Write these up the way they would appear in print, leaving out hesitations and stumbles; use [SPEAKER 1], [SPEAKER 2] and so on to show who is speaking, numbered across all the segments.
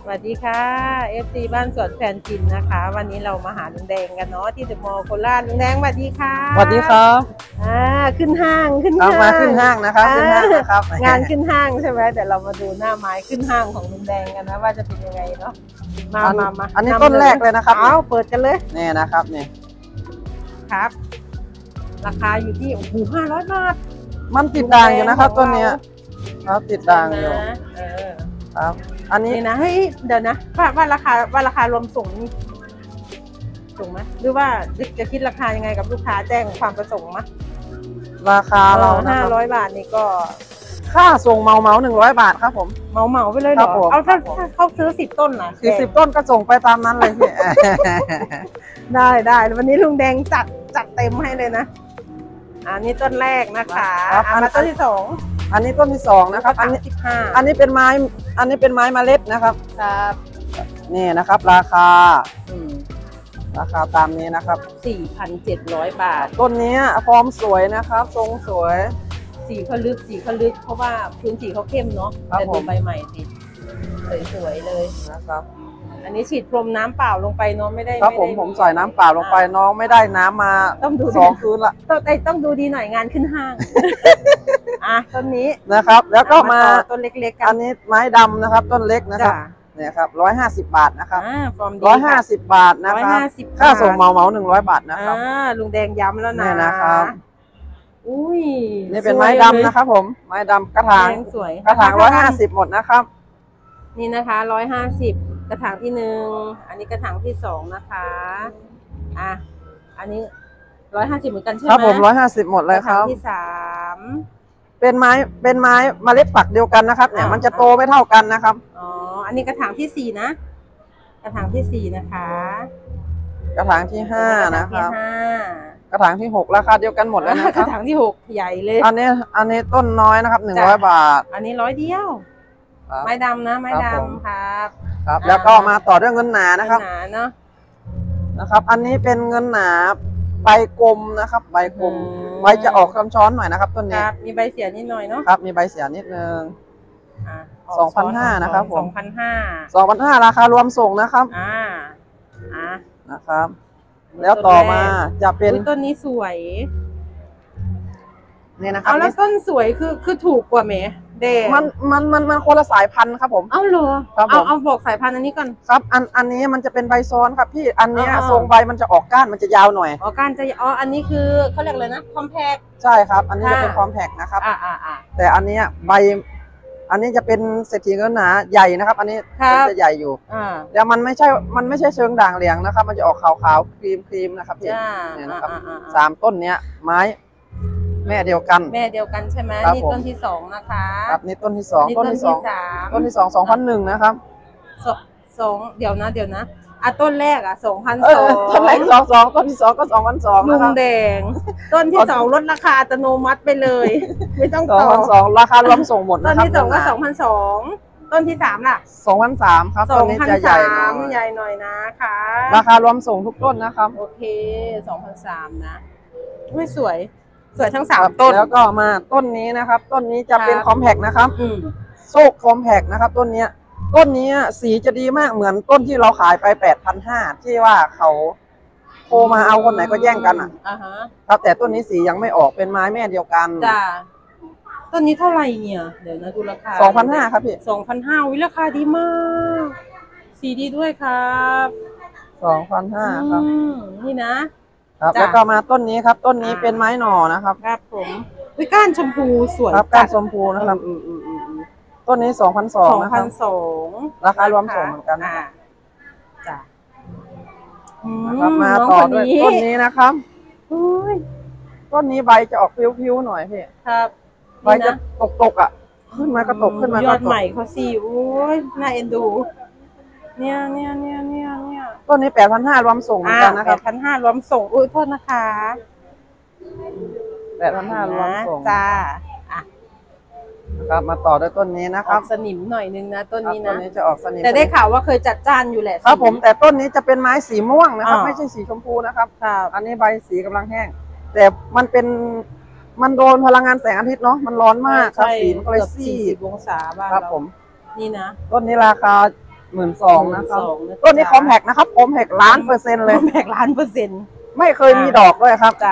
[SPEAKER 1] วัสดีค่ะFCบ้านสวนแฟนจินนะคะวันนี้เรามาหาลุงแดงกันเนาะที่เดอะมอลล์โคราชลุงแดงสวัสดีค่ะ
[SPEAKER 2] สวัสดีครับ
[SPEAKER 1] ขึ้นห้าง
[SPEAKER 2] มาขึ้นห้างนะครับขึ้นห้างนะครับ
[SPEAKER 1] งานขึ้นห้างใช่ไหมเดี๋ยวเรามาดูหน้าไม้ขึ้นห้างของลุงแดงกันนะว่าจะเป็นยังไงเนาะมา
[SPEAKER 2] อันนี้ต้นแรกเลยนะครับ
[SPEAKER 1] เอาเปิดกันเลย
[SPEAKER 2] นี่นะครับนี่
[SPEAKER 1] ครับราคาอยู่ที่โอ้โห500 บาท
[SPEAKER 2] มันติดด่างอยู่นะครับต้นนี้ครับติดด่างอยู่ครับอันนี้
[SPEAKER 1] นะเฮ้ยเดี๋ยวนะว่าราคารวมส่งนี่ถูกไหมหรือว่าจะคิดราคายังไงกับลูกค้าแจ้งความประสงค์มั้ย
[SPEAKER 2] ราคาเรา
[SPEAKER 1] 500 บาทนี่ก็
[SPEAKER 2] ค่าส่งเหมา100 บาทครับผม
[SPEAKER 1] เหมาไปเลยเหรอเอาถ้าเขาซื้อ10 ต้นนะ
[SPEAKER 2] 10 ต้นก็ส่งไปตามนั้นเลยพี่
[SPEAKER 1] ได้วันนี้ลุงแดงจัดเต็มให้เลยนะอันนี้ต้นแรกนะคะมาต้นที่2
[SPEAKER 2] อันนี้ต้นที่2นะครับอันนี้เป็นไม้เมล็ดนะครับ
[SPEAKER 1] ครับ
[SPEAKER 2] นี่นะครับราคาตามนี้นะครับ
[SPEAKER 1] 4,700 บาท
[SPEAKER 2] ต้นนี้ฟอร์มสวยนะครับทรงสวย
[SPEAKER 1] สีเขาลึกเพราะว่าพื้นสีเขาเข้มเนาะแต่ดูใบใหม่ติดสวยเลย
[SPEAKER 2] นะครับ
[SPEAKER 1] อันนี้ฉีดพรมน้ำเปล่าลงไปน้องไม่ได้
[SPEAKER 2] ครับผมใส่น้ำเปล่าลงไปน้องไม่ได้น้ำมา2 คืนละ
[SPEAKER 1] ต้องดูดีหน่อยงานขึ้นห้างต้นนี้
[SPEAKER 2] นะครับแล้วก็มา
[SPEAKER 1] ต้นเล็กๆกัน
[SPEAKER 2] อันนี้ไม้ดำนะครับต้นเล็กนะครับเนี่ยครับ150 บาทนะครับ150 บาทนะครับค่าส่งเหมา100 บาทนะครับ
[SPEAKER 1] ลุงแดงย้ำแล้ว
[SPEAKER 2] นะครับ
[SPEAKER 1] อุ้ย
[SPEAKER 2] นี่เป็นไม้ดำนะครับผมไม้ดำกระถาง
[SPEAKER 1] สวย
[SPEAKER 2] กระถาง150หมดนะครับ
[SPEAKER 1] นี่นะคะ150กระถางที่1อันนี้กระถางที่2นะคะอันนี้150เหมือนกันใช่ไหม
[SPEAKER 2] ครับผม150หมดเลยครับ
[SPEAKER 1] กระถางที่3
[SPEAKER 2] เป็นไม้เมล็ดฝักเดียวกันนะครับเนี่ยมันจะโตไม่เท่ากันนะครับ
[SPEAKER 1] อันนี้กระถางที่4นะกระถางที่4นะคะ
[SPEAKER 2] กระถางที่5นะครับกระถางที่6ราคาเดียวกันหมดแล้วนะครับ
[SPEAKER 1] กระถางที่6ใหญ่เลย
[SPEAKER 2] อันนี้ต้นน้อยนะครับ100 บาท
[SPEAKER 1] อันนี้100 เดียวไม้ดำนะไม้ดำครับ
[SPEAKER 2] แล้วก็มาต่อด้วยเงินหนานะครับนะครับอันนี้เป็นเงินหนาใบกลมนะครับใบกลมใบจะออกช้อนๆหน่อยนะครับต้นนี้
[SPEAKER 1] มีใบเสียนิดหน่อยเนาะ
[SPEAKER 2] ครับมีใบเสียนิดนึง2,500นะครับผม2,500ราคารวมส่งนะครับนะครับแล้วต่อมาจะเป็น
[SPEAKER 1] ต้นนี้สวย
[SPEAKER 2] นี่นะครับ
[SPEAKER 1] แล้วต้นสวยคือถูกกว่าไหมเด็
[SPEAKER 2] มันคนละสายพันธุ์ครับผม
[SPEAKER 1] เหรอเอาบอกสายพันธุ์อันนี้ก่อน
[SPEAKER 2] ครับอันนี้มันจะเป็นใบซ้อนครับพี่อันนี้ทรงใบมันจะออกก้านมันจะยาวหน่อย
[SPEAKER 1] ก้านจะอันนี้คือเขาเรียกอะไรนะคอมแพค
[SPEAKER 2] ใช่ครับอันนี้จะเป็นคอมแพคนะครับแต่อันนี้ใบอันนี้จะเป็นเศรษฐีเงินหนาใหญ่นะครับอันนี้จะใหญ่อยู่เดี๋ยวมันไม่ใช่เชิงด่างเหลียงนะครับมันจะออกขาวๆครีมนะครับพี่เนี่ยนะครับ3 ต้นเนี้ยไม้แม่เดียวกัน
[SPEAKER 1] ใช่ไหมนี่ต้นที่2นะคะ
[SPEAKER 2] ครับนี่ต้นที่2ต้นที่2ต้นที่2 2001นะครับ
[SPEAKER 1] 2เดี๋ยวนะต้นแรก2,200
[SPEAKER 2] ต้นแรก22ต้นที่2ก็2,200
[SPEAKER 1] นะครับลุงแดงต้นที่2ลดราคาอัตโนมัติไปเลยไม่ต้องต่อ
[SPEAKER 2] 2,200ราคารวมส่งหมดนะครับ
[SPEAKER 1] ต้นที่2ก็2,200ต้นที่3ล่ะ
[SPEAKER 2] 2,300ครับต้นนี้จะใหญ่
[SPEAKER 1] หน่อยนะคะ
[SPEAKER 2] ราคารวมส่งทุกต้นนะครับ
[SPEAKER 1] โอเค2,300นะไม่สวยทั้ง3ต้น
[SPEAKER 2] แล้วก็มาต้นนี้นะครับต้นนี้จะเป็นคอมแพคนะครับโซกคอมแพคนะครับต้นนี้สีจะดีมากเหมือนต้นที่เราขายไป 8,500ที่ว่าเขาโทรมาเอาคนไหนก็แย่งกันครับแต่ต้นนี้สียังไม่ออกเป็นไม้แม่เดียวกัน
[SPEAKER 1] จ้าต้นนี้เท่าไหร่เนี่ยเดี๋ยวนะดูราคา
[SPEAKER 2] 2,500ครับพี่
[SPEAKER 1] 2,500วิราคาดีมากสีดีด้วยครับ
[SPEAKER 2] 2,500ครับ
[SPEAKER 1] นี่นะครับ
[SPEAKER 2] แล้วก็มาต้นนี้ครับต้นนี้เป็นไม้หน่อนะครับ
[SPEAKER 1] ครับผมก้านชมพูสวย
[SPEAKER 2] ครับก้านชมพูนะครับต้นนี้2,200นะครับราคารวมส่งเหมือนกัน
[SPEAKER 1] จ้ะ
[SPEAKER 2] มาต่อด้วยต้นนี้นะครับต้นนี้ใบจะออกผิวๆหน่อยพี่
[SPEAKER 1] ครับ
[SPEAKER 2] ใบจะตกขึ้นมาก็ตกขึ้นมาย
[SPEAKER 1] อดใหม่เขาสิโอ้ยน่าเอ็นดูเนี่ย
[SPEAKER 2] ต้นนี้8,500รวมส่งเหมือนกันนะครับ
[SPEAKER 1] 8,500รวมส่งอุ้ยโทษนะคะ
[SPEAKER 2] 8,500รวมส่ง
[SPEAKER 1] จ้า
[SPEAKER 2] ครับมาต่อด้วยต้นนี้นะครับ
[SPEAKER 1] สนิมหน่อยนึงนะต้นนี้นะ
[SPEAKER 2] ต้นนี้จะออกสนิม
[SPEAKER 1] แต่ได้ข่าวว่าเคยจัดจ้านอยู่แหละ
[SPEAKER 2] ครับผมแต่ต้นนี้จะเป็นไม้สีม่วงนะครับไม่ใช่สีชมพูนะครับอันนี้ใบสีกำลังแห้งแต่มันโดนพลังงานแสงอาทิตย์เนาะมันร้อนมากครับสีมันก็เลย40
[SPEAKER 1] องศาบ้าง
[SPEAKER 2] ครับผม
[SPEAKER 1] นี่นะ
[SPEAKER 2] ต้นนี้ราคา 12,000นะครับต้นนี้คอมแพกนะครับคอมแพก1,000,000%เลย
[SPEAKER 1] คอมแพก1,000,000
[SPEAKER 2] ไม่เคยมีดอกด้วยครับ
[SPEAKER 1] จ้ะ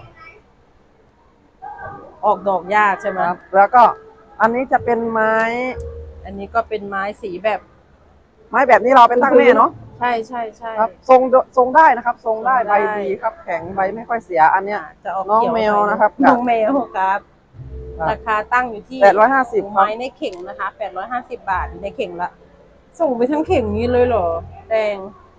[SPEAKER 1] ออกดอกยากใช่ไหม
[SPEAKER 2] ครับแล้วก็อันนี้จะเป็นไม้
[SPEAKER 1] อันนี้ก็เป็นไม้สีแบบ
[SPEAKER 2] ไม้แบบนี้เราเป็นตั้งแม่เนาะ
[SPEAKER 1] ใช่ใช่ใช่
[SPEAKER 2] ครับทรงได้นะครับ ทรงได้
[SPEAKER 1] ทรงได้
[SPEAKER 2] ใบดีครับ แข็งใบไม่ค่อยเสียอันเนี้ย
[SPEAKER 1] จะออก
[SPEAKER 2] น้อง
[SPEAKER 1] เขียว
[SPEAKER 2] แมวนะครับ
[SPEAKER 1] น้องแมวครับ
[SPEAKER 2] ครับ
[SPEAKER 1] ราคาตั้งอยู่ที่
[SPEAKER 2] 850ครับ
[SPEAKER 1] ไม้ในเข่งนะคะ850 บาทอยู่ในเข่งละส่งไปทั้งเข่งนี้เลยเหรอแดง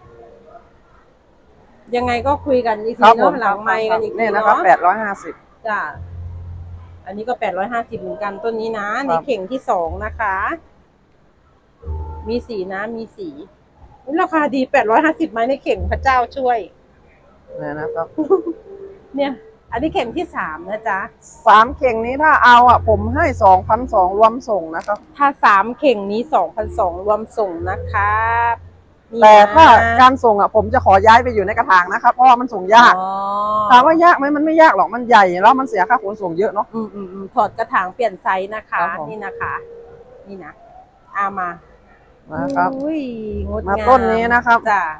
[SPEAKER 1] ยังไงก็คุยกันอีกที
[SPEAKER 2] ครับผ
[SPEAKER 1] เนาะ
[SPEAKER 2] ม
[SPEAKER 1] หลังไมค์กันอีกที
[SPEAKER 2] นี่นะครับ
[SPEAKER 1] เนาะ
[SPEAKER 2] 850
[SPEAKER 1] จ้ะอันนี้ก็850เหมือนกันต้นนี้นะ
[SPEAKER 2] ครับ
[SPEAKER 1] ในเข่งที่2นะคะ มีสีนะมีสีอุ๊ยราคาดี850ไม้ในเข่งพระเจ้าช่วย
[SPEAKER 2] เนี่ยนะครับ
[SPEAKER 1] เนี่ย อันนี้เข่งที่3นะจ๊ะ
[SPEAKER 2] 3 เข่งนี้ถ้าเอาอ่ะผมให้ 2,200 รวมส่งนะครับ
[SPEAKER 1] ถ้า3เข่งนี้2,200รวมส่งนะครับนี่
[SPEAKER 2] แต่
[SPEAKER 1] นะ
[SPEAKER 2] ถ้าการส่งอ่ะผมจะขอย้ายไปอยู่ในกระถางนะครับเพราะว่ามันส่งยาก
[SPEAKER 1] อ๋อ
[SPEAKER 2] ถามว่ายากไหมมันไม่ยากหรอกมันใหญ่แล้วมันเสียค่าขนส่งเยอะเนาะ
[SPEAKER 1] ถอดกระถางเปลี่ยนไซส์นะคะ
[SPEAKER 2] ครับผม
[SPEAKER 1] นี่นะคะ นี่นะมา
[SPEAKER 2] นะครับ
[SPEAKER 1] อุ้ยงดงาม
[SPEAKER 2] มาต้นนี้นะครับ
[SPEAKER 1] จ้ะ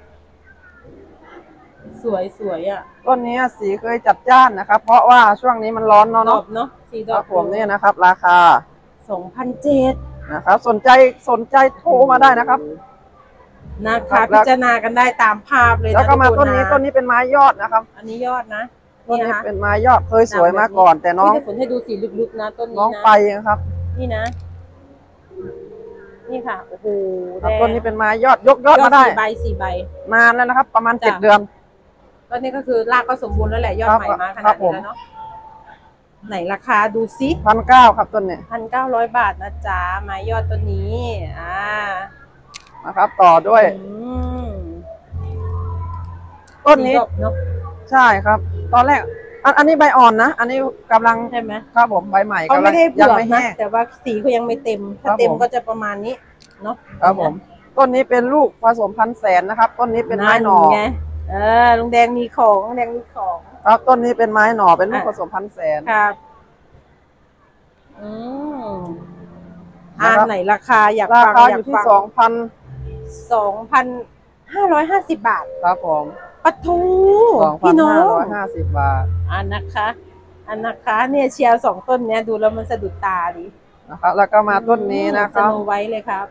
[SPEAKER 1] สวยอ่ะ
[SPEAKER 2] ต้นนี้สีเคยจัดจ้านนะครับ เพราะว่าช่วงนี้มันร้อนเนาะ
[SPEAKER 1] ดอกเนาะสีด
[SPEAKER 2] ค
[SPEAKER 1] อ
[SPEAKER 2] รั
[SPEAKER 1] ก
[SPEAKER 2] บผมเนี่ยนะครับ ราคา
[SPEAKER 1] 2,700
[SPEAKER 2] นะครับ สนใจโทรมาได้นะครับ
[SPEAKER 1] นะคะ
[SPEAKER 2] แล้ว
[SPEAKER 1] พิจารณากันได้ตามภาพเลยนะ
[SPEAKER 2] แล้วก็มา
[SPEAKER 1] ทุ
[SPEAKER 2] ต้นนี้
[SPEAKER 1] ะ
[SPEAKER 2] ต้นนี้เป็นไม้ยอดนะครับ
[SPEAKER 1] อันนี้ยอดนะ
[SPEAKER 2] ต้น
[SPEAKER 1] นี่
[SPEAKER 2] นี้
[SPEAKER 1] นะคะ
[SPEAKER 2] เป็นไม้ยอดเคยสวยมาก่อน แต่น้อง
[SPEAKER 1] พี่จะฝนให้ดูสีลึกๆนะต้นนี้
[SPEAKER 2] น้อง
[SPEAKER 1] นะ
[SPEAKER 2] ไปนะครับ
[SPEAKER 1] นี่นะ นี่ค่ะโอ้โห
[SPEAKER 2] ครับ
[SPEAKER 1] แดง
[SPEAKER 2] ต้นนี้เป็นไม้ยอดยกยอดมาได้
[SPEAKER 1] สี่ใบ
[SPEAKER 2] นานแล้วนะครับ ประมาณ
[SPEAKER 1] จ้ะ
[SPEAKER 2] 7 เดือน
[SPEAKER 1] ก็นี่ก็คือรากก็สมบูรณ์แล้วแหละยอด
[SPEAKER 2] ครับ
[SPEAKER 1] ใหม่มาข
[SPEAKER 2] ครั
[SPEAKER 1] นาด
[SPEAKER 2] บผม
[SPEAKER 1] นี้แล้วเนาะไหนราคาดูซิ
[SPEAKER 2] 1,900ครับต้นนี้
[SPEAKER 1] 1,900 บาทนะจ๊ะไม้ยอดต้นนี้
[SPEAKER 2] นะครับ ต่อด้วย ต้นนี้
[SPEAKER 1] สีดกเนาะ
[SPEAKER 2] ใช่ครับ ตอนแรกอันนี้ใบอ่อนนะ อันนี้กำลัง
[SPEAKER 1] ใช่ไหม
[SPEAKER 2] ครับผมใบใหม่
[SPEAKER 1] เขา
[SPEAKER 2] กำลั
[SPEAKER 1] ไม่ได้เผื
[SPEAKER 2] ยั
[SPEAKER 1] อก
[SPEAKER 2] ไม่
[SPEAKER 1] นะ
[SPEAKER 2] แห้ง
[SPEAKER 1] แต่ว่าสีเขายังไม่เต็มถ้า
[SPEAKER 2] ครับ
[SPEAKER 1] เต็ม
[SPEAKER 2] ผม
[SPEAKER 1] ก็จะประมาณนี้เนาะ
[SPEAKER 2] ครับผม ต้นนี้เป็นลูกผสมพันธุ์แสนนะครับ ต้นนี้เป็นไม้หน่อ
[SPEAKER 1] ไงลุงแดงมีของลุงแดงมีของ
[SPEAKER 2] ครับต้นนี้เป็นไม้หน่อเป็นลูกผสมพันธุ์แสน
[SPEAKER 1] ครับไหนราคาอยาก
[SPEAKER 2] รา
[SPEAKER 1] ฟัง
[SPEAKER 2] คา
[SPEAKER 1] อ
[SPEAKER 2] อย
[SPEAKER 1] าก
[SPEAKER 2] ยู่ที่
[SPEAKER 1] ฟัง 2,550 บาท
[SPEAKER 2] ครับผม
[SPEAKER 1] ปัทูพี่น้อง
[SPEAKER 2] 2,550 บาท
[SPEAKER 1] นะคะเนี่ยเชียร์2ต้นเนี้ยดูแล้วมันสะดุดตาดี
[SPEAKER 2] นะครับแล้วก็มาต้นนี้นะค
[SPEAKER 1] ส
[SPEAKER 2] รับ
[SPEAKER 1] โนไว้เลยครับ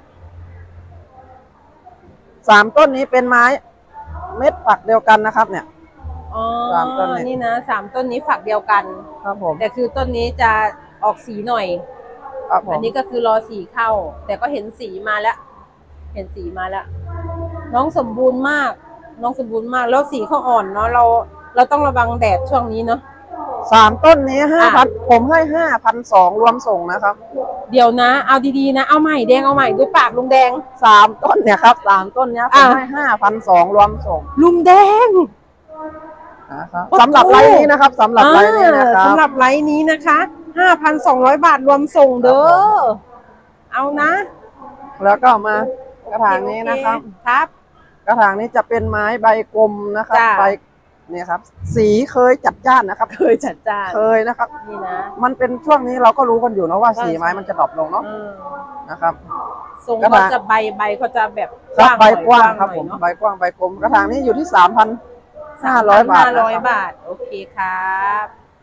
[SPEAKER 2] 3 ต้นนี้เป็นไม้เม็ดฝักเดียวกันนะครับ เนี่ย
[SPEAKER 1] อ๋อ
[SPEAKER 2] 3 ต้นนี้
[SPEAKER 1] นี่นะ3ต้นนี้ฝักเดียวกัน
[SPEAKER 2] ครับผม
[SPEAKER 1] แต่คือต้นนี้จะออกสีหน่อย
[SPEAKER 2] ครับผม
[SPEAKER 1] อันนี้ก็คือรอสีเข้า แต่ก็เห็นสีมาแล้ว เห็นสีมาแล้ว น้องสมบูรณ์มาก แล้วสีเขาอ่อนเนาะเราต้องระวังแดดช่วงนี้เนาะ
[SPEAKER 2] 3 ต้นนี้5,000ผมให้ 5,200 รวมส่งนะครับ
[SPEAKER 1] เดี๋ยวนะ เอาดีๆนะ เอาใหม่แดงเอาใหม่ดูปากลุงแดง
[SPEAKER 2] 3 ต้นเนี่ยครับ3 ต้นเนี้ยผมให้ 5,200 รวมส่ง
[SPEAKER 1] ลุงแดง
[SPEAKER 2] นะครับสำหรับไลน์นี้นะครับสำหรับไลน์นี้นะครับ
[SPEAKER 1] สำหรับไลน์นี้นะคะ 5,200 บาทรวมส่งเด้อ เอานะ
[SPEAKER 2] แล้วก็มากระถางนี้นะครับ
[SPEAKER 1] ครับ
[SPEAKER 2] กระถางนี้จะเป็นไม้ใบกลมนะครับ
[SPEAKER 1] จ้ะ
[SPEAKER 2] ใบเนี่ยครับ สีเคยจัดจ้านนะครับ
[SPEAKER 1] เคยจัดจ้าน
[SPEAKER 2] เคยนะครับ
[SPEAKER 1] นี่นะ
[SPEAKER 2] มันเป็นช่วงนี้เราก็รู้กันอยู่นะว่าสีไม้มันจะดรอปลงเนาะ
[SPEAKER 1] เออ
[SPEAKER 2] นะครับ
[SPEAKER 1] ทรง
[SPEAKER 2] กระ
[SPEAKER 1] เขา
[SPEAKER 2] ถาง
[SPEAKER 1] จะใบเขาจะแบบ
[SPEAKER 2] ครับใบกว้าง
[SPEAKER 1] หน่อย
[SPEAKER 2] ครับผม
[SPEAKER 1] เนอะ
[SPEAKER 2] ใบกว้างใบกลมกระถางนี้อยู่ที่ 3,500 บาทนะครับ
[SPEAKER 1] 500 บาท โอเคครับ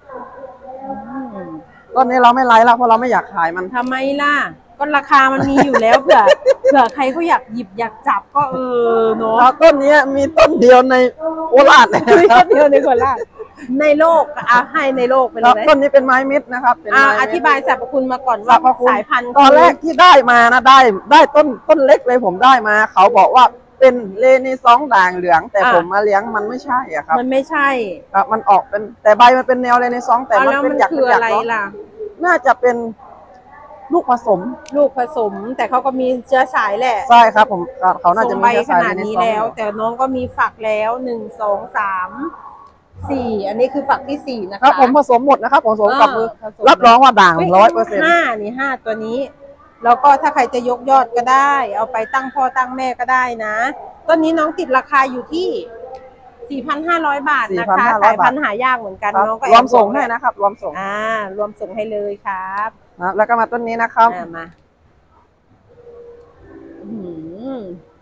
[SPEAKER 2] ต้นนี้เราไม่ไลฟ์แล้วเพราะเราไม่อยากขายมัน
[SPEAKER 1] ทำไมล่ะ ก็ราคามันมีอยู่แล้ว เผื่อใครเขาอยากหยิบอยากจับก็เนาะ
[SPEAKER 2] แล้วต้นนี้มีต้นเดียวในโคราชเลย
[SPEAKER 1] มี
[SPEAKER 2] นะค
[SPEAKER 1] แค่
[SPEAKER 2] รับ
[SPEAKER 1] เดียวในคนละในโลกให้ในโลกไปเล
[SPEAKER 2] ครับ
[SPEAKER 1] ยไหม
[SPEAKER 2] ต้นนี้เป็นไม้มิดนะครับเป็นไม้มิตร
[SPEAKER 1] อธิบายสรรพคุณมาก่อน
[SPEAKER 2] สร
[SPEAKER 1] ว่าร
[SPEAKER 2] พคุณ
[SPEAKER 1] สายพันธุ์
[SPEAKER 2] ตอนแรกที่ได้มานะได้ต้นเล็กเลยผมได้มา เขาบอกว่าเป็นเลนีซองด่างเหลือง แต่ผมมาเลี้ยงมันไม่ใช่อ่ะครับ
[SPEAKER 1] มันไม่ใช่
[SPEAKER 2] ครับมันออกเป็นแต่ใบมันเป็นแนวเลนีซองแต่มัน
[SPEAKER 1] แล้ว
[SPEAKER 2] เป็น
[SPEAKER 1] มัน
[SPEAKER 2] หยัก
[SPEAKER 1] คือ
[SPEAKER 2] เป็นหยั
[SPEAKER 1] อะ
[SPEAKER 2] ก
[SPEAKER 1] ไร
[SPEAKER 2] เนาะ
[SPEAKER 1] ล่ะ
[SPEAKER 2] น่าจะเป็นลูกผสม
[SPEAKER 1] ลูกผสมแต่เขาก็มีเชื้อสายแหละ
[SPEAKER 2] ใช่ครับผมเขาน่า
[SPEAKER 1] ส่
[SPEAKER 2] จะ
[SPEAKER 1] ง
[SPEAKER 2] มี
[SPEAKER 1] ใบ
[SPEAKER 2] เชื้อ
[SPEAKER 1] ข
[SPEAKER 2] สาย
[SPEAKER 1] นาด
[SPEAKER 2] เลนี
[SPEAKER 1] นี้
[SPEAKER 2] ซอง
[SPEAKER 1] แล้ว แต่น้องก็มีฝักแล้ว1 2 3 4อันนี้คือฝักที่4นะคะ
[SPEAKER 2] ครับผมผสมหมดนะครับผสมกับมือ
[SPEAKER 1] ผสม
[SPEAKER 2] รับรองว่าด่าง
[SPEAKER 1] เฮ้ย
[SPEAKER 2] 100%
[SPEAKER 1] 5ตัวนี้ แล้วก็ถ้าใครจะยกยอดก็ได้ เอาไปตั้งพ่อตั้งแม่ก็ได้นะต้นนี้น้องติดราคาอยู่ที่ 4,500 บาทนะคะ
[SPEAKER 2] 4,500
[SPEAKER 1] สายพันธุ์หายากเหมือนกัน
[SPEAKER 2] ครับ
[SPEAKER 1] น้องก็
[SPEAKER 2] รวมส่งให้นะครับรวมส่ง
[SPEAKER 1] รวมส่งให้เลยครับ
[SPEAKER 2] นะแล้วก็มาต้นนี้นะครับ
[SPEAKER 1] มา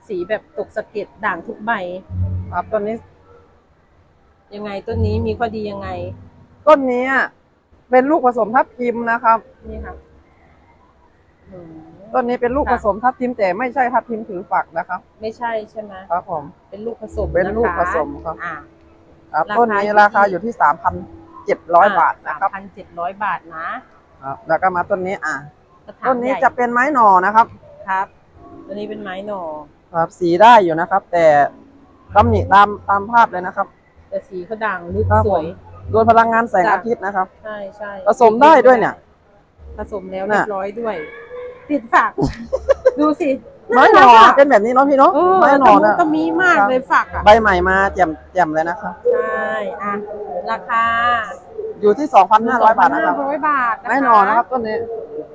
[SPEAKER 1] สีแบบตกสะเก็ดด่างทุกใบ
[SPEAKER 2] ครับต้นนี้
[SPEAKER 1] ยังไงต้นนี้มีข้อดียังไง
[SPEAKER 2] ต้นนี้เป็นลูกผสมทับทิมนะครับ
[SPEAKER 1] นี่ค่ะ
[SPEAKER 2] ต้นนี้เป็นลูกผสมทับทิมแต่ไม่ใช่ทับทิมถือฝักนะครับ
[SPEAKER 1] ไม่ใช่ใช่ไหม
[SPEAKER 2] ครับผม
[SPEAKER 1] เป็นลูกผสม
[SPEAKER 2] เป็นลูกผสมครับ
[SPEAKER 1] ครับ
[SPEAKER 2] ต้นนี้ราคาอยู่ที่3,700 บาทนะครับ
[SPEAKER 1] 3,700 บาทนะครับ
[SPEAKER 2] แล้วก็มาต้นนี้ต้นนี้จะเป็นไม้หน่อนะครับ
[SPEAKER 1] ครับตัวนี้เป็นไม้หน่อ
[SPEAKER 2] ครับสีได้อยู่นะครับ แต่ตำหนิตามภาพเลยนะครับ
[SPEAKER 1] แต่สีเขาด่างลึกสวย
[SPEAKER 2] โดยพลังงานแสงอาทิตย์นะครับ
[SPEAKER 1] ใช่ใช่
[SPEAKER 2] ผสมได้ด้วยเนี่ย
[SPEAKER 1] ผสมแล้วเรียบร้อยด้วยติดฝักดูสิ
[SPEAKER 2] ไม้หน่อเป็นแบบนี้เนาะพี่เนาะไม้หน่อ
[SPEAKER 1] นะก็มีมากเลยฝัก
[SPEAKER 2] ใบใหม่มาแจ่มเลยนะครับ
[SPEAKER 1] ใช่ราคา
[SPEAKER 2] อยู่ที่ 2,500 บาทนะครับ
[SPEAKER 1] 2,500 บาท
[SPEAKER 2] ไม้หน่อนะครับต้นนี้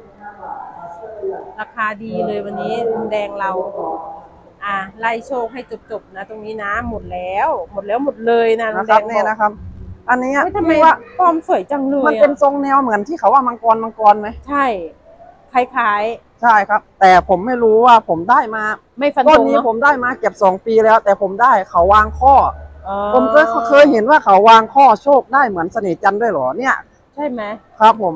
[SPEAKER 1] ราคาดีเลยวันนี้แดงเราไล่โชคให้จบนะตรงนี้นะหมดแล้วหมดเลยนะ
[SPEAKER 2] แดงนี่นะครับอันนี้
[SPEAKER 1] ทำไมว่าฟอร์มสวยจังเลย
[SPEAKER 2] มันเป็นทรงแนวเหมือนที่เขาว่ามังกรไหม
[SPEAKER 1] ใช่คล้าย
[SPEAKER 2] ใช่ครับแต่ผมไม่รู้ว่าผมได้มา
[SPEAKER 1] ไม่ฟันธง
[SPEAKER 2] ต้นนี้ผมได้มาเก็บ2 ปีแล้วแต่ผมได้เขาวางข้อผมก็เคยเห็นว่าเขาวางข้อโชคได้เหมือนเสน่ห์จันทร์ด้วยหรอเนี่ย
[SPEAKER 1] ใช่ไหม
[SPEAKER 2] ครับผม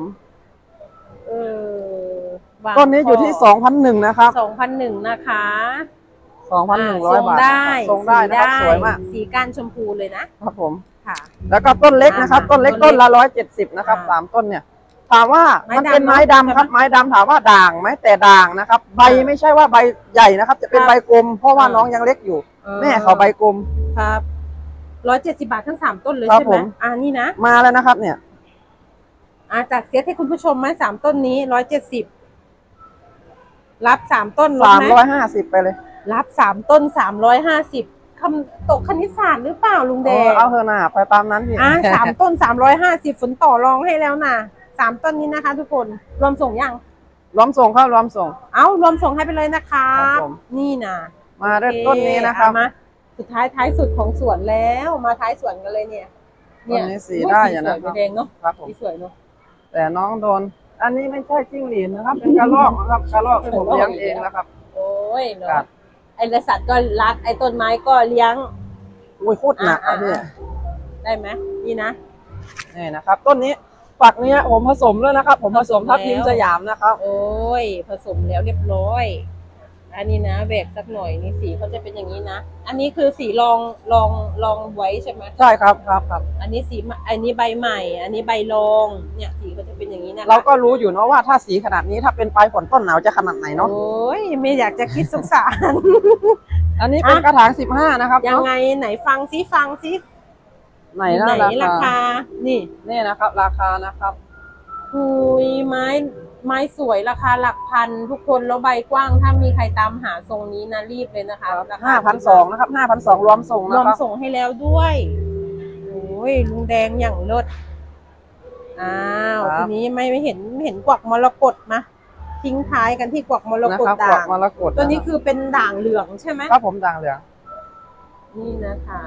[SPEAKER 2] ต้นนี้อยู่ที่2,100นะครับ
[SPEAKER 1] 2,100นะคะ
[SPEAKER 2] 2,100 บาท
[SPEAKER 1] ทรงได้
[SPEAKER 2] นะครับสวยมาก
[SPEAKER 1] สีก้านชมพูเลยนะครับ
[SPEAKER 2] ผมค่ะแล้วก็ต้นเล็กนะครับต้นเล็กต้นละ170นะครับ3 ต้นเนี่ยถามว่ามันเป็นไม้ดำครับไม้ดำถามว่าด่างไหมแต่ด่างนะครับใบไม่ใช่ว่าใบใหญ่นะครับจะเป็นใบกลมเพราะว่าน้องยังเล็กอยู่แม่เขาใบกลม
[SPEAKER 1] ครับ170 บาททั้ง3 ต้นเลยใช่ไหมนี่นะ
[SPEAKER 2] มาแล้วนะครับเนี่ย
[SPEAKER 1] จัดเซตให้คุณผู้ชมไหม3 ต้นนี้170รับ3 ต้น
[SPEAKER 2] 350ไปเลย
[SPEAKER 1] รับ3 ต้น350คำตกคณิตศาสตร์หรือเปล่าลุงแดง
[SPEAKER 2] เอาเถอะนะไปตามนั้นพี่
[SPEAKER 1] 3 ต้น350ฝนต่อรองให้แล้วนะ3 ต้นนี้นะคะทุกคนรวมส่งยัง
[SPEAKER 2] รวมส่งครับรวมส่ง
[SPEAKER 1] รวมส่งให้ไปเลยนะคะนี่นะ
[SPEAKER 2] มาได้ต้นนี้นะครับ
[SPEAKER 1] มาสุดท้ายสุดของสวนแล้วมาท้ายสวนกันเลยเนี่ย
[SPEAKER 2] ต้นนี้สีได้อย่างนั้น
[SPEAKER 1] แดงเนาะ
[SPEAKER 2] ครับผม
[SPEAKER 1] สวยเนาะ
[SPEAKER 2] แต่น้องโดนอันนี้ไม่ใช่จิ้งหรีดนะครับเป็นกระรอกนะครับกระรอกผมเลี้ยงเองนะครับ
[SPEAKER 1] โอ้ยเนาะไอ้สัตว์ก็รักไอ้ต้นไม้ก็เลี้ยง
[SPEAKER 2] โอ้ยโคตรหนักเนี่ย
[SPEAKER 1] ได้ไหมนี่นะ
[SPEAKER 2] นี่นะครับต้นนี้ฝักนี้ผมผสมแล้วนะครับผมผสมทับทิมสยามนะครับ
[SPEAKER 1] โอ้ยผสมแล้วเรียบร้อยอันนี้นะแบกสักหน่อยนี่สีเขาจะเป็นอย่างนี้นะอันนี้คือสีลองไว้ใช่ไหม
[SPEAKER 2] ใช่ครับ
[SPEAKER 1] อันนี้สีอันนี้ใบใหม่อันนี้ใบรองเนี่ยสีเขาจะเป็นอย่างนี้นะ
[SPEAKER 2] เราก็รู้อยู่เนาะว่าถ้าสีขนาดนี้ถ้าเป็นปลายฝนต้นหนาวจะขนาดไหนเนาะ
[SPEAKER 1] โอ้ยไม่อยากจะคิดสงสาร
[SPEAKER 2] อันนี้เป็นกระถาง15นะครับ
[SPEAKER 1] ยังไงไหนฟังซิ
[SPEAKER 2] ไหน
[SPEAKER 1] ราคา
[SPEAKER 2] นี่นะครับราคานะครับ
[SPEAKER 1] หุยไม้สวยราคาหลักพันทุกคนแล้วใบกว้างถ้ามีใครตามหาทรงนี้นะรีบเลยนะคะ
[SPEAKER 2] ราคา5,200นะครับ5,200รวมส่งนะครับ
[SPEAKER 1] รวมส่งให้แล้วด้วยโอ้ยลุงแดงอย่างเลิศทีนี้ไม่เห็นกวักมรกตมาทิ้งท้ายกันที่กวักมรกตด่างตัวนี้คือเป็นด่างเหลืองใช่ไหม
[SPEAKER 2] ครับผมด่างเหลือง
[SPEAKER 1] นี่นะคะ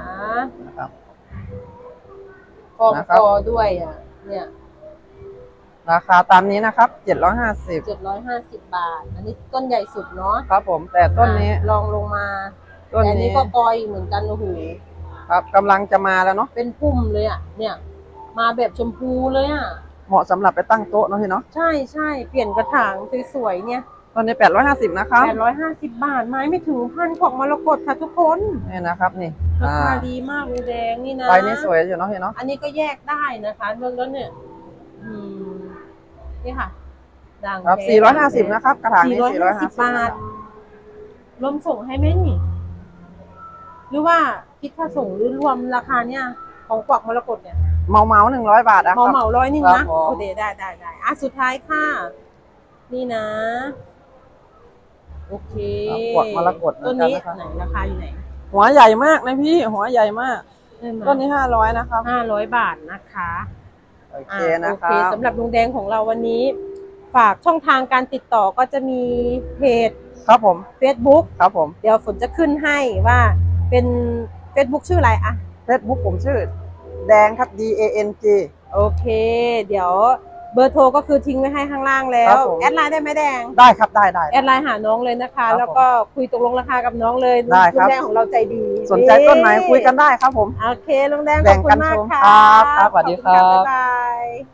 [SPEAKER 1] ฟองกอด้วยเนี่ย
[SPEAKER 2] ราคาตามนี้นะครับ
[SPEAKER 1] 750 บาทอันนี้ต้นใหญ่สุดเนาะ
[SPEAKER 2] ครับผมแต่ต้นนี้
[SPEAKER 1] ลองลงมาต้นนี้ก็กอยเหมือนกันโอ้โห
[SPEAKER 2] ครับกำลังจะมาแล้วเนาะ
[SPEAKER 1] เป็นพุ่มเลยเนี่ยมาแบบชมพูเลย
[SPEAKER 2] เหมาะสำหรับไปตั้งโต๊ะเนาะพี่เนาะ
[SPEAKER 1] ใช่เปลี่ยนกระถางสวยๆเนี่ย
[SPEAKER 2] ต้นนี้850นะครับ
[SPEAKER 1] 850 บาทไม้ไม่ถึงพันของมรกตค่ะทุกคน
[SPEAKER 2] นี่นะครับนี่
[SPEAKER 1] ราคาดีมากเลยแดงนี่นะ
[SPEAKER 2] ใบนี้สวยอยู่เนาะพี่เนาะ
[SPEAKER 1] อันนี้ก็แยกได้นะคะแล้วเนี่ยนี่ค่ะด่าง
[SPEAKER 2] ครับ450นะครับกระถางนี้450
[SPEAKER 1] บาทรวมส่งให้ไหมนี่หรือว่าคิดค่าส่งหรือรวมราคาเนี่ยของกวักมรกตเนี่ย
[SPEAKER 2] เหมา100 บาทนะครับ
[SPEAKER 1] เหมา100นะโอเคได้สุดท้ายค่ะนี่นะโอเค
[SPEAKER 2] กวักมรกต
[SPEAKER 1] ต้นนี้ไหนราคาอยู่ไหน
[SPEAKER 2] หัวใหญ่มากนะพี่หัวใหญ่มากต้นนี้500นะครับ
[SPEAKER 1] 500 บาทนะคะ
[SPEAKER 2] โอเคนะครับ
[SPEAKER 1] สำหรับลุงแดงของเราวันนี้ฝากช่องทางการติดต่อก็จะมีเพจ
[SPEAKER 2] ครับผม
[SPEAKER 1] Facebook
[SPEAKER 2] ครับผม
[SPEAKER 1] เดี๋ยวฝนจะขึ้นให้ว่าเป็น Facebook ชื่ออะไร
[SPEAKER 2] Facebook ผมชื่อแดงครับ DANG
[SPEAKER 1] โอเคเดี๋ยวเบอร์โทรก็คือทิ้งไว้ให้ข้างล่างแล้วแอดไลน์ได้ไหมแดง
[SPEAKER 2] ได้ครับได้
[SPEAKER 1] แอดไลน์หาน้องเลยนะคะแล้วก็คุยตกลงราคากับน้องเลย
[SPEAKER 2] ได้ครับ
[SPEAKER 1] ลุงแดงของเราใจดี
[SPEAKER 2] สนใจต้นไหนคุยกันได้ครับผม
[SPEAKER 1] โอเคลุงแดงขอบคุณมากค่ะ
[SPEAKER 2] ครับสวัสดีครับ
[SPEAKER 1] บ๊ายบาย